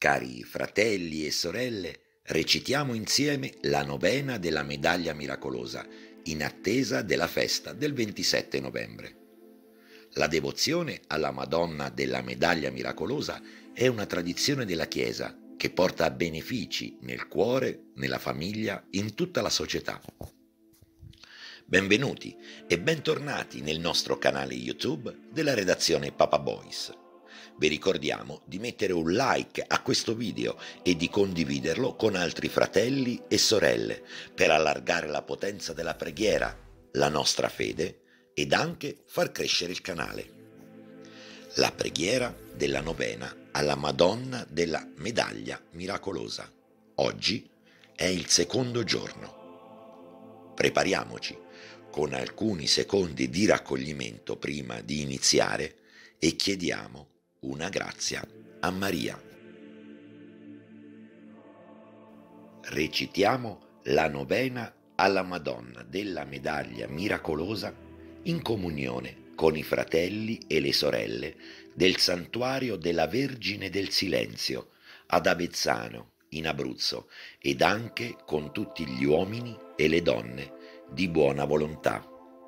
Cari fratelli e sorelle, recitiamo insieme la novena della Medaglia Miracolosa, in attesa della festa del 27 novembre. La devozione alla Madonna della Medaglia Miracolosa è una tradizione della Chiesa che porta benefici nel cuore, nella famiglia, in tutta la società. Benvenuti e bentornati nel nostro canale YouTube della redazione Papa Boys. Vi ricordiamo di mettere un like a questo video e di condividerlo con altri fratelli e sorelle per allargare la potenza della preghiera, la nostra fede ed anche far crescere il canale. La preghiera della novena alla Madonna della Medaglia Miracolosa. Oggi è il secondo giorno. Prepariamoci con alcuni secondi di raccoglimento prima di iniziare e chiediamo una grazia a Maria. Recitiamo la novena alla Madonna della Medaglia Miracolosa in comunione con i fratelli e le sorelle del Santuario della Vergine del Silenzio ad Avezzano, in Abruzzo, ed anche con tutti gli uomini e le donne di buona volontà.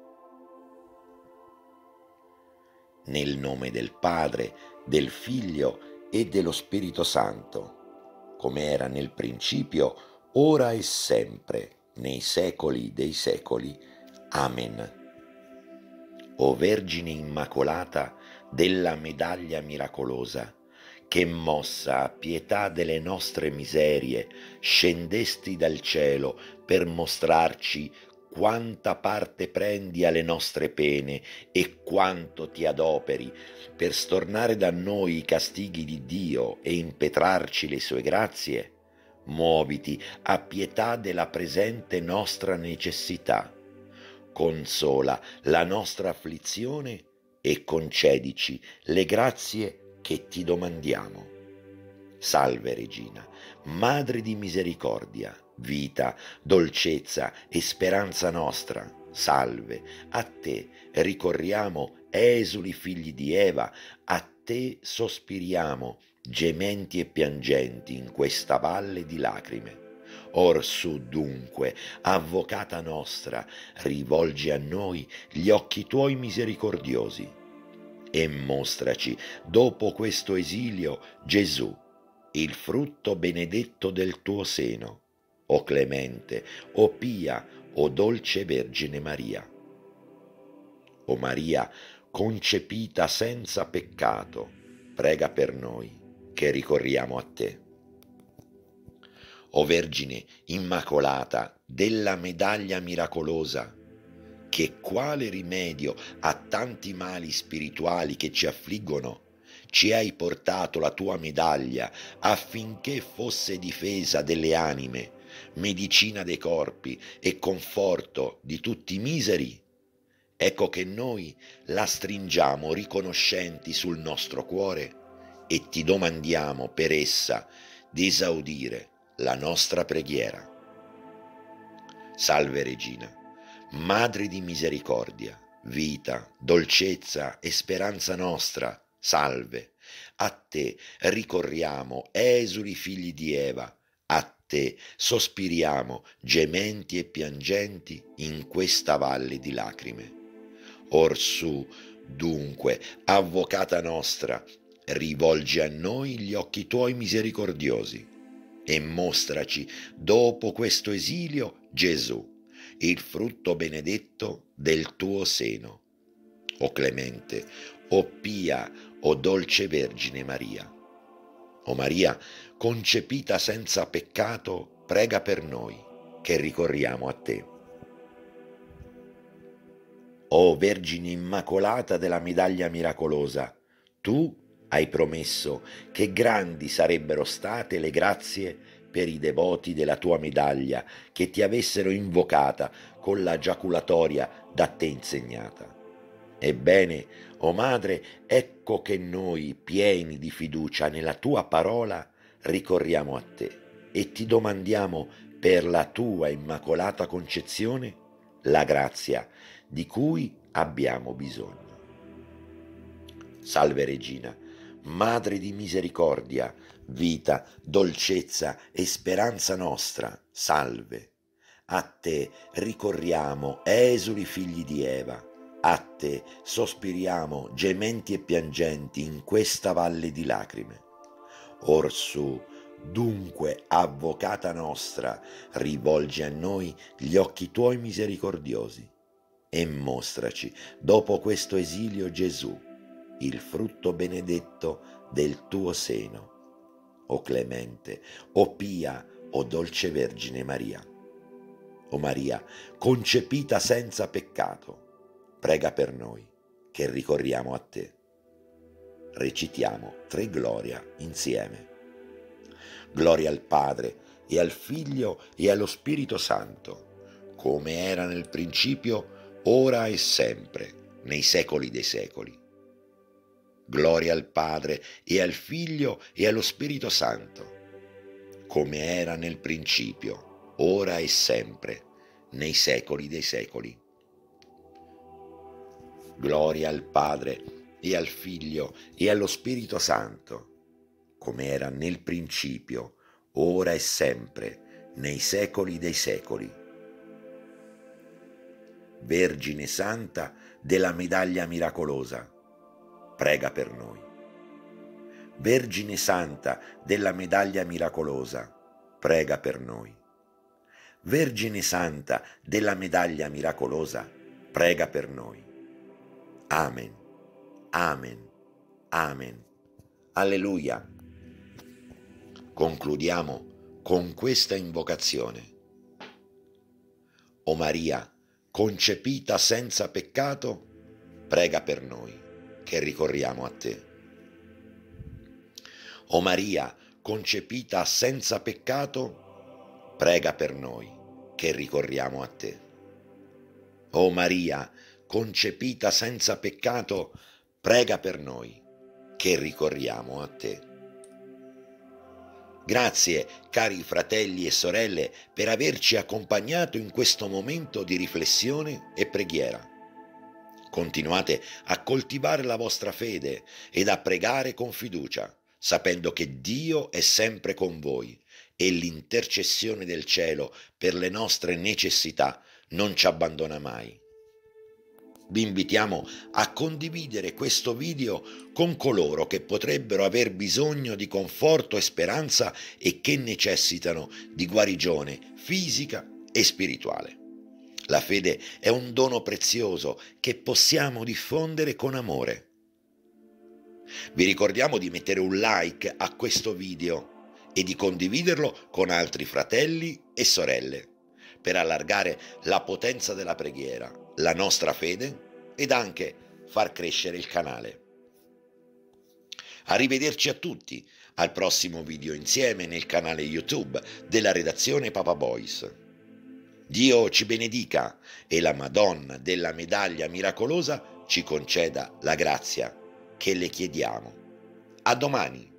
Nel nome del Padre, del Figlio e dello Spirito Santo, come era nel principio, ora e sempre, nei secoli dei secoli. Amen. O Vergine Immacolata della Medaglia Miracolosa, che mossa a pietà delle nostre miserie, scendesti dal cielo per mostrarci quanta parte prendi alle nostre pene e quanto ti adoperi per stornare da noi i castighi di Dio e impetrarci le sue grazie, muoviti a pietà della presente nostra necessità. Consola la nostra afflizione e concedici le grazie che ti domandiamo. Salve Regina, Madre di misericordia, vita, dolcezza e speranza nostra. Salve, a te ricorriamo, esuli figli di Eva, a te sospiriamo, gementi e piangenti in questa valle di lacrime. Orsù dunque, Avvocata nostra, rivolgi a noi gli occhi tuoi misericordiosi e mostraci, dopo questo esilio, Gesù, il frutto benedetto del tuo seno, o clemente, o pia, o dolce Vergine Maria. O Maria, concepita senza peccato, prega per noi che ricorriamo a te. O Vergine Immacolata della Medaglia Miracolosa, che quale rimedio a tanti mali spirituali che ci affliggono, ci hai portato la tua medaglia affinché fosse difesa delle anime, medicina dei corpi e conforto di tutti i miseri. Ecco che noi la stringiamo riconoscenti sul nostro cuore e ti domandiamo per essa di esaudire la nostra preghiera. Salve Regina, Madre di misericordia, vita, dolcezza e speranza nostra, salve. A te ricorriamo, esuli figli di Eva, a te sospiriamo, gementi e piangenti in questa valle di lacrime. Orsù, dunque, Avvocata nostra, rivolgi a noi gli occhi tuoi misericordiosi e mostraci, dopo questo esilio, Gesù, il frutto benedetto del tuo seno. O clemente, o pia, o dolce Vergine Maria. O Maria, concepita senza peccato, prega per noi, che ricorriamo a te. O Vergine Immacolata della Medaglia Miracolosa, tu hai promesso che grandi sarebbero state le grazie per i devoti della tua medaglia che ti avessero invocata con la giaculatoria da te insegnata. Ebbene, o Madre, ecco che noi, pieni di fiducia nella tua parola, ricorriamo a te e ti domandiamo per la tua Immacolata Concezione la grazia di cui abbiamo bisogno. Salve Regina, Madre di misericordia, Vita, dolcezza e speranza nostra, salve. A te ricorriamo, esuli figli di Eva, a te sospiriamo, gementi e piangenti, in questa valle di lacrime. Orsù, dunque, avvocata nostra, rivolgi a noi gli occhi tuoi misericordiosi e mostraci, dopo questo esilio, Gesù, il frutto benedetto del tuo seno. O clemente, o pia, o dolce Vergine Maria. O Maria, concepita senza peccato, prega per noi che ricorriamo a te. Recitiamo 3 Gloria insieme. Gloria al Padre, e al Figlio, e allo Spirito Santo, come era nel principio, ora e sempre, nei secoli dei secoli. Gloria al Padre, e al Figlio, e allo Spirito Santo, come era nel principio, ora e sempre, nei secoli dei secoli. Gloria al Padre, e al Figlio, e allo Spirito Santo, come era nel principio, ora e sempre, nei secoli dei secoli. Vergine Santa della Medaglia Miracolosa, prega per noi. Vergine Santa della Medaglia Miracolosa, prega per noi. Vergine Santa della Medaglia Miracolosa, prega per noi. Amen, amen, amen. Alleluia. Concludiamo con questa invocazione. O Maria, concepita senza peccato, prega per noi che ricorriamo a te. O Maria, concepita senza peccato, prega per noi che ricorriamo a te. O Maria, concepita senza peccato, prega per noi che ricorriamo a te. Grazie, cari fratelli e sorelle, per averci accompagnato in questo momento di riflessione e preghiera. Continuate a coltivare la vostra fede ed a pregare con fiducia, sapendo che Dio è sempre con voi e l'intercessione del cielo per le nostre necessità non ci abbandona mai. Vi invitiamo a condividere questo video con coloro che potrebbero aver bisogno di conforto e speranza e che necessitano di guarigione fisica e spirituale. La fede è un dono prezioso che possiamo diffondere con amore. Vi ricordiamo di mettere un like a questo video e di condividerlo con altri fratelli e sorelle per allargare la potenza della preghiera, la nostra fede ed anche far crescere il canale. Arrivederci a tutti al prossimo video insieme nel canale YouTube della redazione Papa Boys. Dio ci benedica e la Madonna della Medaglia Miracolosa ci conceda la grazia che le chiediamo. A domani!